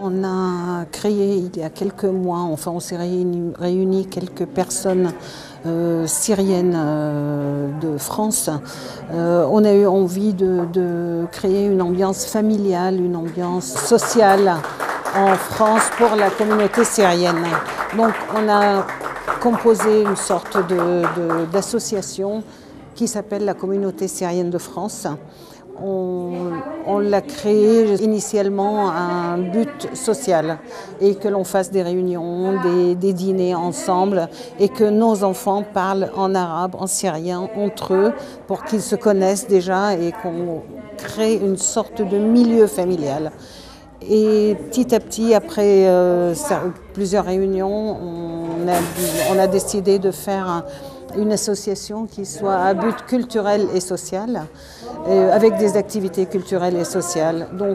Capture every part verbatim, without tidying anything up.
On a créé il y a quelques mois, enfin on s'est réunis, réunis quelques personnes euh, syriennes euh, de France. Euh, on a eu envie de, de créer une ambiance familiale, une ambiance sociale en France pour la communauté syrienne. Donc on a composé une sorte de, de, d'association qui s'appelle la Communauté syrienne de France. On, on l'a créé initialement à un but social et que l'on fasse des réunions, des, des dîners ensemble et que nos enfants parlent en arabe, en syrien entre eux pour qu'ils se connaissent déjà et qu'on crée une sorte de milieu familial. Et petit à petit, après euh, plusieurs réunions, on a, on a décidé de faire un, une association qui soit à but culturel et social, euh, avec des activités culturelles et sociales. Donc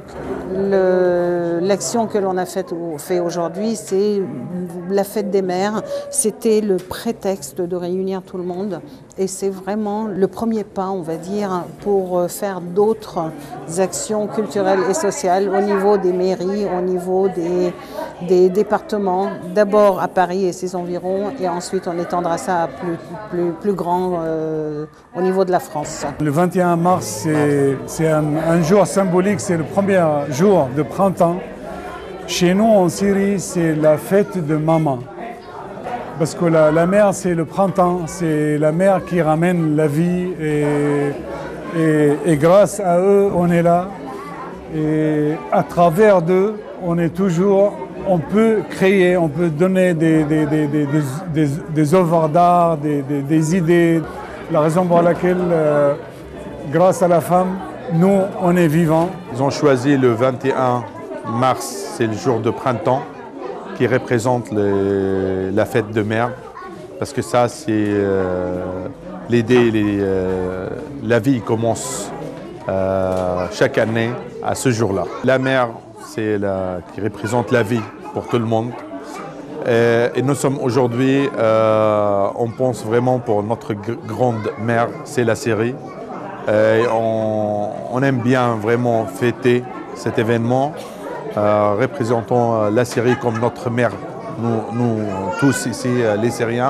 l'action que l'on a faite, fait aujourd'hui, c'est la fête des mères. C'était le prétexte de réunir tout le monde et c'est vraiment le premier pas, on va dire, pour faire d'autres actions culturelles et sociales au niveau des mairies, au niveau des, des départements, d'abord à Paris et ses environs, et ensuite on étendra ça à plus, plus, plus grand euh, au niveau de la France. Le vingt et un mars, c'est un, un jour symbolique, c'est le premier jour de printemps. Chez nous en Syrie, c'est la fête de maman. Parce que la, la mère, c'est le printemps, c'est la mère qui ramène la vie et, et, et grâce à eux, on est là. Et à travers d'eux, on est toujours, on peut créer, on peut donner des, des, des, des, des, des, des œuvres d'art, des, des, des idées. La raison pour laquelle, euh, grâce à la femme, nous, on est vivants. Ils ont choisi le vingt et un mars, c'est le jour de printemps, qui représente les, la fête de mère, parce que ça, c'est euh, l'idée, les, euh, la vie commence euh, chaque année à ce jour-là. La mère, c'est la, qui représente la vie pour tout le monde. Et, et nous sommes aujourd'hui, euh, on pense vraiment pour notre grande mère, c'est la Syrie. Et on, on aime bien vraiment fêter cet événement. Euh, représentant euh, la Syrie comme notre mère, nous, nous tous ici, euh, les Syriens.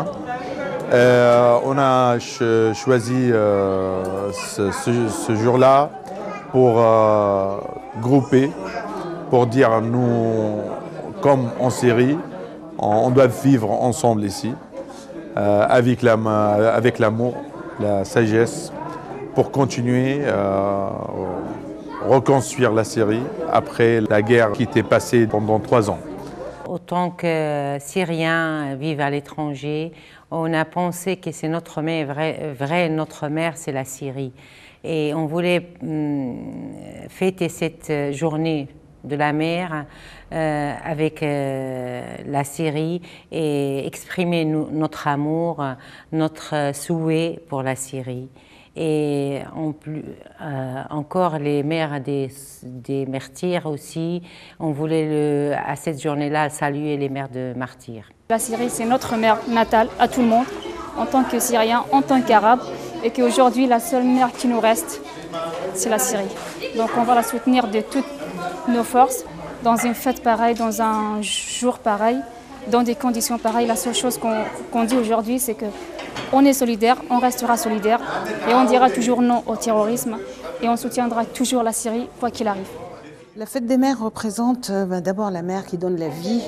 Euh, on a ch choisi euh, ce, ce, ce jour-là pour euh, grouper, pour dire nous, comme en Syrie, on, on doit vivre ensemble ici, euh, avec l'amour, la sagesse, pour continuer euh, reconstruire la Syrie après la guerre qui était passée pendant trois ans. Autant que Syriens vivent à l'étranger, on a pensé que c'est notre mère, vrai, vrai notre mère, c'est la Syrie. Et on voulait hum, fêter cette journée de la mère euh, avec euh, la Syrie et exprimer nous, notre amour, notre souhait pour la Syrie. Et en plus, euh, encore les mères des, des martyrs aussi, on voulait le, à cette journée-là saluer les mères de martyrs. La Syrie, c'est notre mère natale à tout le monde, en tant que Syriens, en tant qu'Arabes, et qu'aujourd'hui, la seule mère qui nous reste, c'est la Syrie. Donc on va la soutenir de toutes nos forces, dans une fête pareille, dans un jour pareil, dans des conditions pareilles. La seule chose qu'on qu'on dit aujourd'hui, c'est que on est solidaire, on restera solidaire et on dira toujours non au terrorisme et on soutiendra toujours la Syrie, quoi qu'il arrive. La fête des mères représente euh, ben, d'abord la mère qui donne la vie,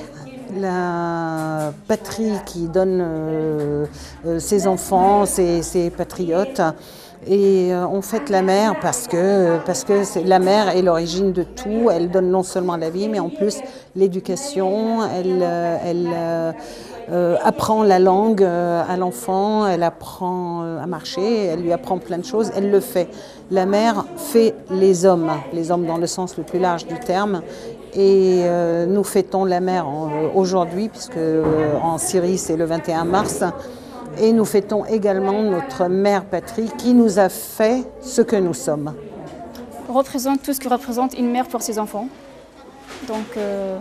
la patrie qui donne euh, euh, ses enfants, ses, ses patriotes. Et euh, on fête la mère parce que, parce que la mère est l'origine de tout. Elle donne non seulement la vie, mais en plus l'éducation. Elle, euh, elle euh, euh, apprend la langue euh, à l'enfant, elle apprend euh, à marcher, elle lui apprend plein de choses. Elle le fait. La mère fait les hommes, les hommes dans le sens le plus large du terme. Et euh, nous fêtons la mère aujourd'hui, puisque euh, en Syrie c'est le vingt et un mars. Et nous fêtons également notre mère patrie qui nous a fait ce que nous sommes. On représente tout ce que représente une mère pour ses enfants. Donc, euh,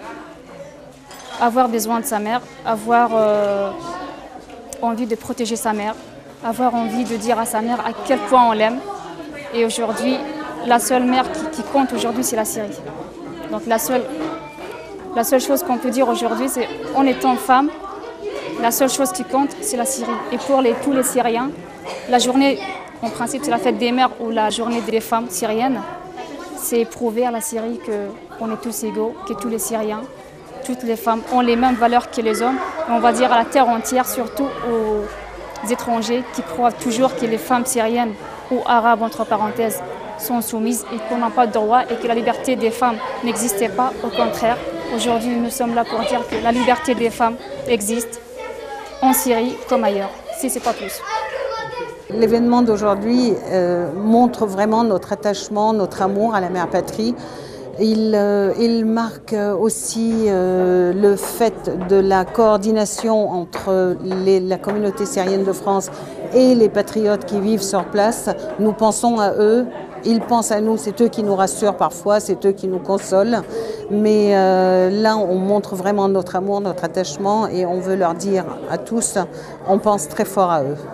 avoir besoin de sa mère, avoir euh, envie de protéger sa mère, avoir envie de dire à sa mère à quel point on l'aime. Et aujourd'hui, la seule mère qui, qui compte aujourd'hui, c'est la Syrie. Donc la seule La seule chose qu'on peut dire aujourd'hui, c'est en étant femme, la seule chose qui compte, c'est la Syrie. Et pour les, tous les Syriens, la journée, en principe, c'est la fête des mères ou la journée des femmes syriennes. C'est prouver à la Syrie qu'on est tous égaux, que tous les Syriens, toutes les femmes ont les mêmes valeurs que les hommes. Et on va dire à la terre entière, surtout aux étrangers qui croient toujours que les femmes syriennes ou arabes, entre parenthèses, sont soumises et qu'on n'a pas de droit et que la liberté des femmes n'existait pas. Au contraire, aujourd'hui, nous sommes là pour dire que la liberté des femmes existe en Syrie comme ailleurs, si ce n'est pas plus. L'événement d'aujourd'hui euh, montre vraiment notre attachement, notre amour à la mère patrie. Il, euh, il marque aussi euh, le fait de la coordination entre les, la communauté syrienne de France et les patriotes qui vivent sur place. Nous pensons à eux, ils pensent à nous, c'est eux qui nous rassurent parfois, c'est eux qui nous consolent. Mais euh, là, on montre vraiment notre amour, notre attachement et on veut leur dire à tous, on pense très fort à eux.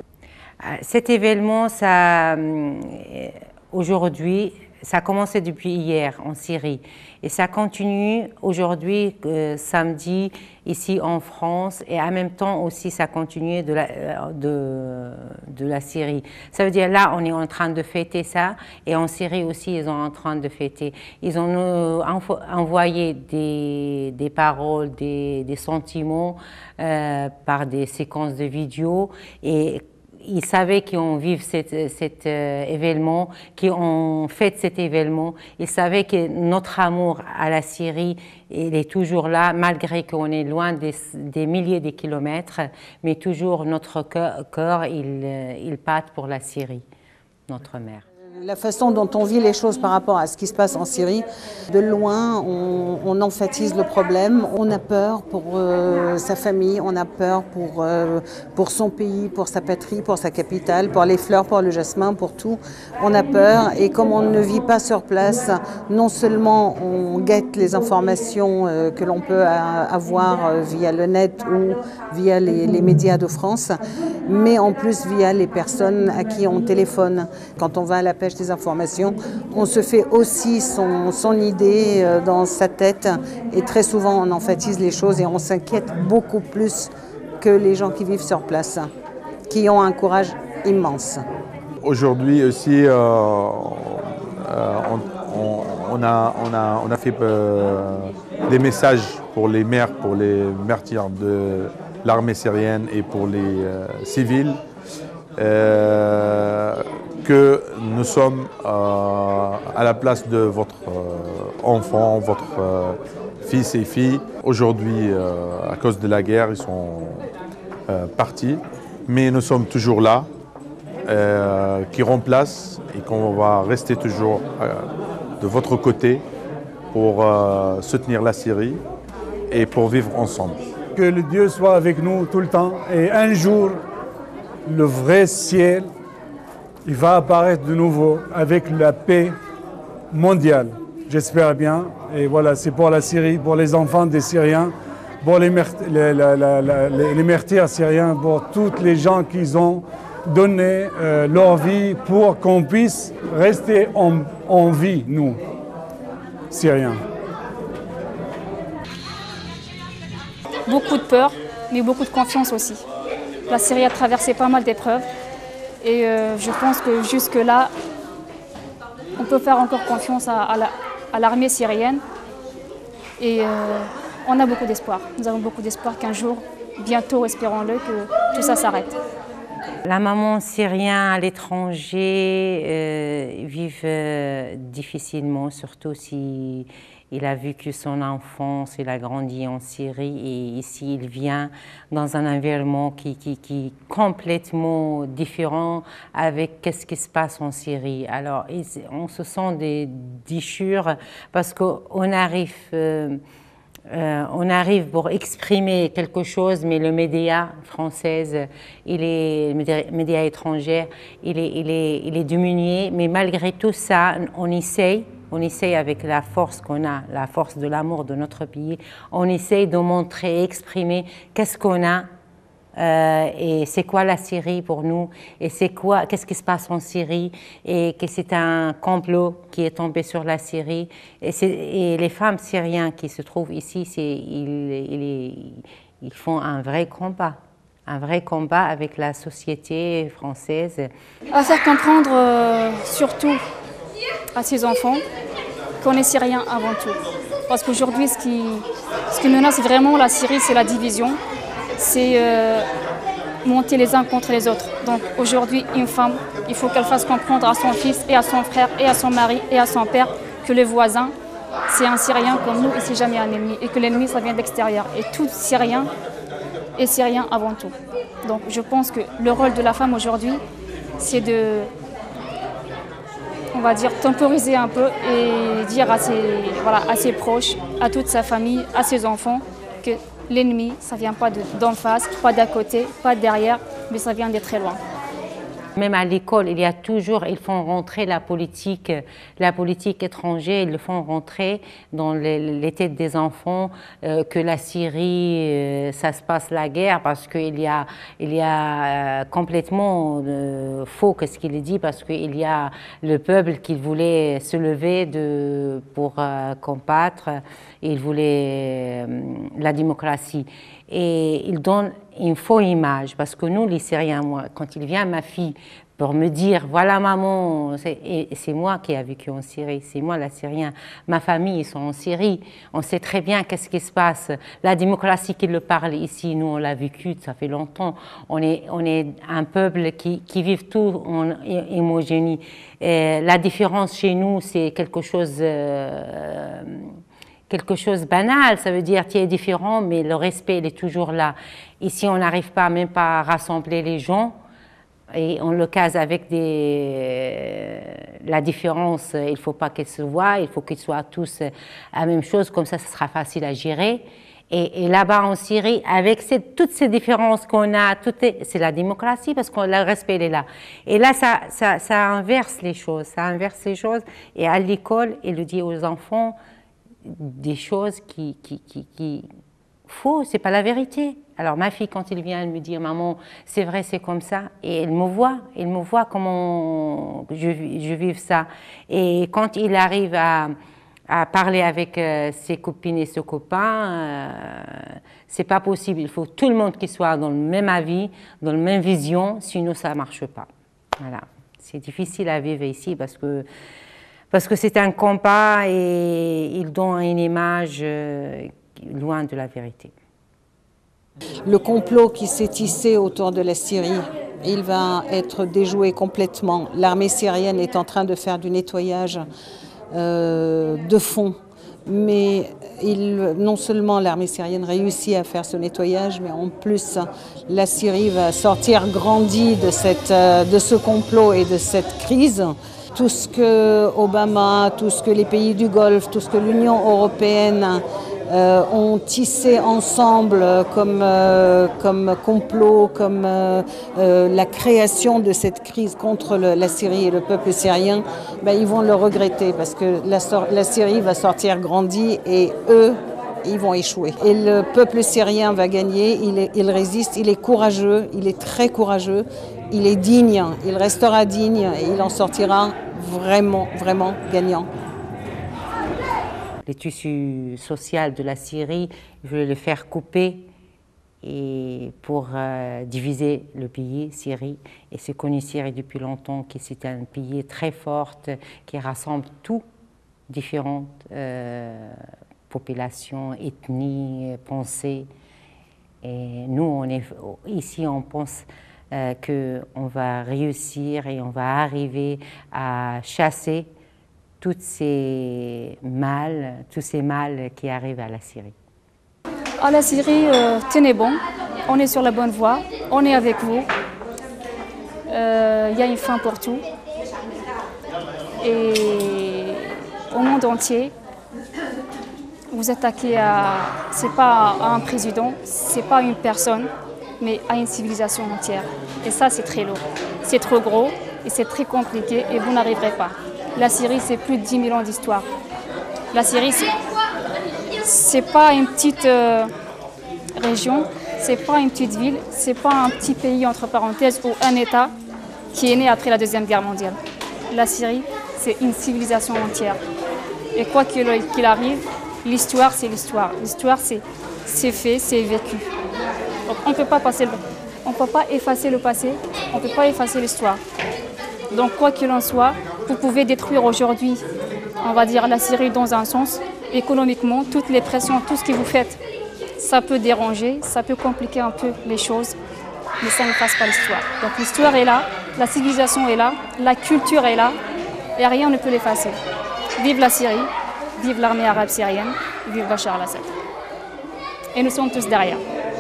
Cet événement, ça, aujourd'hui, ça a commencé depuis hier en Syrie et ça continue aujourd'hui, euh, samedi, ici en France et en même temps aussi ça continue de la, de, de la Syrie. Ça veut dire là, on est en train de fêter ça et en Syrie aussi, ils sont en train de fêter. Ils ont euh, envoyé des, des paroles, des, des sentiments euh, par des séquences de vidéos et ils savaient qu'on vit cet, cet euh, événement, qu'on fête cet événement. Ils savaient que notre amour à la Syrie, il est toujours là, malgré qu'on est loin des, des milliers de kilomètres, mais toujours notre cœur, cœur il, il pâte pour la Syrie, notre mère. La façon dont on vit les choses par rapport à ce qui se passe en Syrie, de loin, on, on emphatise le problème. On a peur pour euh, sa famille, on a peur pour, euh, pour son pays, pour sa patrie, pour sa capitale, pour les fleurs, pour le jasmin, pour tout. On a peur et comme on ne vit pas sur place, non seulement on guette les informations euh, que l'on peut avoir euh, via le net ou via les, les médias de France, mais en plus via les personnes à qui on téléphone. Quand on va à la pêche des informations, on se fait aussi son, son idée dans sa tête et très souvent on emphasise les choses et on s'inquiète beaucoup plus que les gens qui vivent sur place, qui ont un courage immense. Aujourd'hui aussi, euh, euh, on, on, on, a, on, a, on a fait euh, des messages pour les mères, pour les martyrs de l'armée syrienne et pour les euh, civils. Euh, que nous sommes euh, à la place de votre euh, enfant, votre euh, fils et fille. Aujourd'hui, euh, à cause de la guerre, ils sont euh, partis, mais nous sommes toujours là, euh, qui remplacent et qu'on va rester toujours euh, de votre côté pour euh, soutenir la Syrie et pour vivre ensemble. Que le Dieu soit avec nous tout le temps et un jour, le vrai ciel, il va apparaître de nouveau avec la paix mondiale, j'espère bien. Et voilà, c'est pour la Syrie, pour les enfants des Syriens, pour les, les, la, la, la, les martyrs syriens, pour tous les gens qui ont donné euh, leur vie pour qu'on puisse rester en, en vie, nous, Syriens. Beaucoup de peur, mais beaucoup de confiance aussi. La Syrie a traversé pas mal d'épreuves. Et euh, je pense que jusque-là, on peut faire encore confiance à, à l'armée syrienne. Et euh, on a beaucoup d'espoir. Nous avons beaucoup d'espoir qu'un jour, bientôt, espérons-le, que tout ça s'arrête. La maman syrienne à l'étranger euh, vit euh, difficilement, surtout si il a vécu son enfance, il a grandi en Syrie et ici il vient dans un environnement qui, qui, qui est complètement différent avec ce qui se passe en Syrie. Alors on se sent des déchirures parce qu'on arrive, euh, euh, on arrive pour exprimer quelque chose, mais le média français, il est, le média étranger, il est, il est, il est diminué, mais malgré tout ça, on essaye. On essaye avec la force qu'on a, la force de l'amour de notre pays, on essaye de montrer, exprimer qu'est-ce qu'on a Euh, et c'est quoi la Syrie pour nous, et c'est quoi, qu'est-ce qui se passe en Syrie, et que c'est un complot qui est tombé sur la Syrie. Et, et les femmes syriennes qui se trouvent ici, ils, ils, ils font un vrai combat, un vrai combat avec la société française. À faire comprendre euh, surtout à ces enfants qu'on est Syriens avant tout. Parce qu'aujourd'hui, ce qui, ce qui menace vraiment la Syrie, c'est la division. C'est euh, monter les uns contre les autres. Donc aujourd'hui, une femme, il faut qu'elle fasse comprendre à son fils et à son frère et à son mari et à son père que le voisin, c'est un Syrien comme nous et c'est jamais un ennemi. Et que l'ennemi, ça vient de l'extérieur. Et tout Syrien est Syrien avant tout. Donc je pense que le rôle de la femme aujourd'hui, c'est de, on va dire, temporiser un peu et dire à ses, voilà, à ses proches, à toute sa famille, à ses enfants, que l'ennemi, ça ne vient pas d'en face, pas d'à côté, pas derrière, mais ça vient de très loin. Même à l'école, il y a toujours, ils font rentrer la politique, la politique étrangère, ils le font rentrer dans les, les têtes des enfants, euh, que la Syrie, euh, ça se passe la guerre, parce qu'il y a, il y a euh, complètement euh, faux que ce qu'il dit, parce qu'il y a le peuple qui voulait se lever de, pour euh, combattre, il voulait euh, la démocratie. Et il donne une fausse image, parce que nous, les Syriens, moi, quand il vient ma fille pour me dire, voilà maman, et c'est moi qui ai vécu en Syrie, c'est moi la Syrienne, ma famille, ils sont en Syrie, on sait très bien qu'est-ce qui se passe, la démocratie qui le parle ici, nous on l'a vécu, ça fait longtemps, on est, on est un peuple qui, qui vit tout en homogénie. Et la différence chez nous, c'est quelque chose... Euh, quelque chose de banal, ça veut dire tu es différent, mais le respect il est toujours là. Ici, on n'arrive pas même pas à rassembler les gens, et on le case avec des... la différence, il ne faut pas qu'elle se voie, il faut qu'ils soient tous la même chose, comme ça, ça sera facile à gérer. Et, et là-bas en Syrie, avec cette, toutes ces différences qu'on a, c'est la démocratie, parce que le respect il est là. Et là, ça, ça, ça inverse les choses, ça inverse les choses, et à l'école, il le dit aux enfants, des choses qui, qui, qui, qui faux, c'est pas la vérité. Alors ma fille, quand elle vient, elle me dit, maman, c'est vrai, c'est comme ça, et elle me voit, elle me voit comment je, je vive ça. Et quand il arrive à, à parler avec euh, ses copines et ses copains, euh, c'est pas possible. Il faut tout le monde qui soit dans le même avis, dans la même vision, sinon ça marche pas. Voilà, c'est difficile à vivre ici parce que Parce que c'est un combat et il donne une image euh, loin de la vérité. Le complot qui s'est tissé autour de la Syrie, il va être déjoué complètement. L'armée syrienne est en train de faire du nettoyage euh, de fond. Mais il, non seulement l'armée syrienne réussit à faire ce nettoyage, mais en plus la Syrie va sortir grandie de, cette, de ce complot et de cette crise. Tout ce que Obama, tout ce que les pays du Golfe, tout ce que l'Union européenne euh, ont tissé ensemble comme, euh, comme complot, comme euh, euh, la création de cette crise contre le, la Syrie et le peuple syrien, ben, ils vont le regretter parce que la, la Syrie va sortir grandie et eux, ils vont échouer. Et le peuple syrien va gagner, il, est, il résiste, il est courageux, il est très courageux, il est digne, il restera digne et il en sortira vraiment, vraiment gagnant. Les tissus sociaux de la Syrie, je vais le faire couper et pour euh, diviser le pays, Syrie. Et c'est connu Syrie depuis longtemps que c'est un pays très fort qui rassemble tout, différentes euh, populations, ethnies, pensées. Et nous, on est, ici, on pense euh, qu'on va réussir et on va arriver à chasser tous ces mal, tous ces mal qui arrivent à la Syrie. À la Syrie, euh, tenez bon, on est sur la bonne voie, on est avec vous. Il euh, y a une fin pour tout. Et au monde entier, vous attaquez à, c'est pas à un président, c'est pas à une personne, mais à une civilisation entière. Et ça, c'est très lourd. C'est trop gros et c'est très compliqué et vous n'arriverez pas. La Syrie, c'est plus de dix mille ans d'histoire. La Syrie, c'est pas une petite euh, région, Ce n'est pas une petite ville, ce n'est pas un petit pays entre parenthèses ou un État qui est né après la Deuxième Guerre mondiale. La Syrie, c'est une civilisation entière. Et quoi qu'il arrive, l'histoire, c'est l'histoire. L'histoire, c'est fait, c'est vécu. Donc on ne peut pas passer le, on peut pas effacer le passé, on ne peut pas effacer l'histoire. Donc quoi qu'il en soit, vous pouvez détruire aujourd'hui, on va dire, la Syrie dans un sens, économiquement, toutes les pressions, tout ce que vous faites, ça peut déranger, ça peut compliquer un peu les choses, mais ça ne fasse pas l'histoire. Donc l'histoire est là, la civilisation est là, la culture est là, et rien ne peut l'effacer. Vive la Syrie, vive l'armée arabe syrienne, vive Bachar el-Assad. Et nous sommes tous derrière.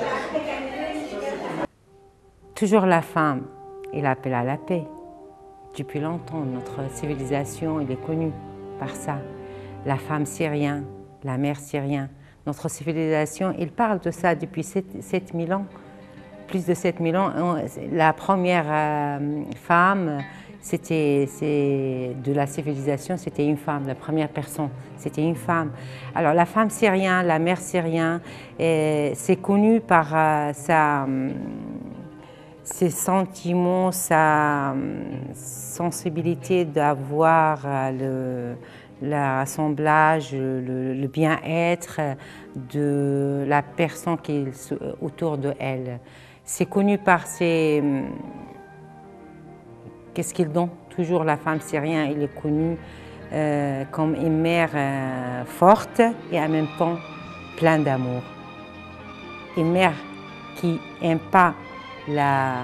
Toujours la femme, il appelle à la paix. Depuis longtemps, notre civilisation elle est connue par ça. La femme syrienne, la mère syrienne. Notre civilisation, il parle de ça depuis sept mille ans. Plus de sept mille ans. La première euh, femme c'était de la civilisation, c'était une femme. La première personne, c'était une femme. Alors la femme syrienne, la mère syrienne, c'est connu par euh, sa... ses sentiments, sa sensibilité d'avoir le, l'assemblage, le, le bien-être de la personne qui est autour de elle. C'est connu par ses... Qu'est-ce qu'ils donnent? Toujours la femme syrienne, elle est connue euh, comme une mère euh, forte et en même temps pleine d'amour. Une mère qui n'aime pas la...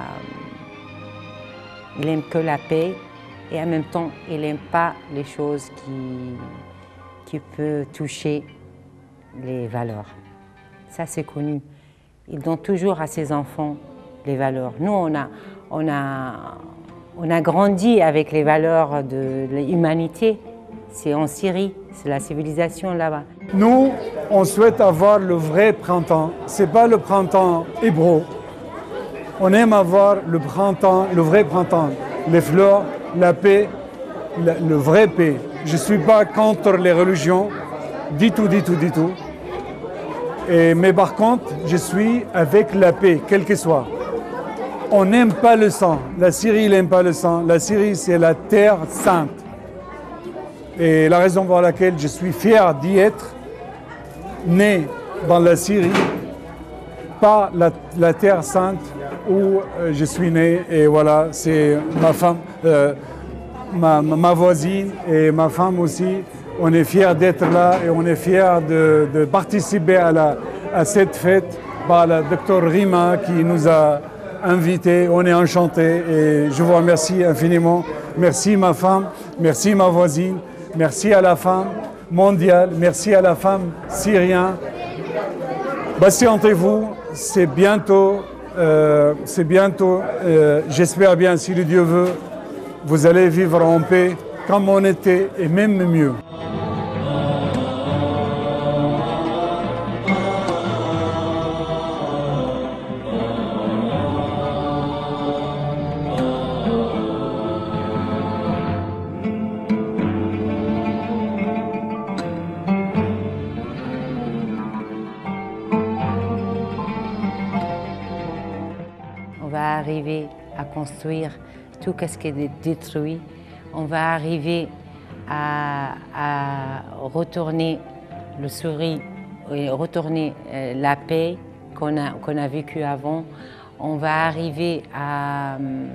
Elle n'aime que la paix et en même temps, elle n'aime pas les choses qui, qui peuvent toucher les valeurs. Ça, c'est connu. Il donne toujours à ses enfants les valeurs. Nous, on a, on a, on a grandi avec les valeurs de l'humanité. C'est en Syrie, c'est la civilisation là-bas. Nous, on souhaite avoir le vrai printemps. Ce n'est pas le printemps hébreu. On aime avoir le printemps, le vrai printemps, les fleurs, la paix, le, le vrai paix. Je ne suis pas contre les religions, du tout, du tout, du tout. Et, mais par contre, je suis avec la paix, quel que soit. On n'aime pas le sang. La Syrie n'aime pas le sang. La Syrie, c'est la terre sainte. Et la raison pour laquelle je suis fier d'y être, né dans la Syrie, pas la, la terre sainte où je suis né. Et voilà, c'est ma femme, euh, ma, ma voisine et ma femme aussi. On est fiers d'être là et on est fiers de, de participer à, la, à cette fête par la docteur Rima qui nous a invités. On est enchantés et je vous remercie infiniment. Merci ma femme, merci ma voisine, merci à la femme mondiale, merci à la femme syrienne. Patientez-vous, c'est bientôt, euh, c'est bientôt, euh, j'espère bien si le Dieu veut, vous allez vivre en paix comme on était et même mieux. On va arriver à construire tout ce qui est détruit. On va arriver à, à retourner le sourire et retourner euh, la paix qu'on a, qu'on a vécue avant. On va arriver à,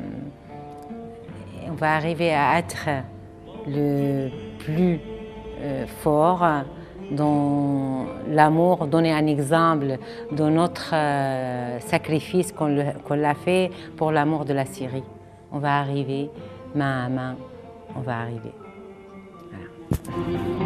on va arriver à être le plus euh, fort dans l'amour, donner un exemple de notre euh, sacrifice qu'on qu'on l'a fait pour l'amour de la Syrie. On va arriver main à main, on va arriver. Voilà.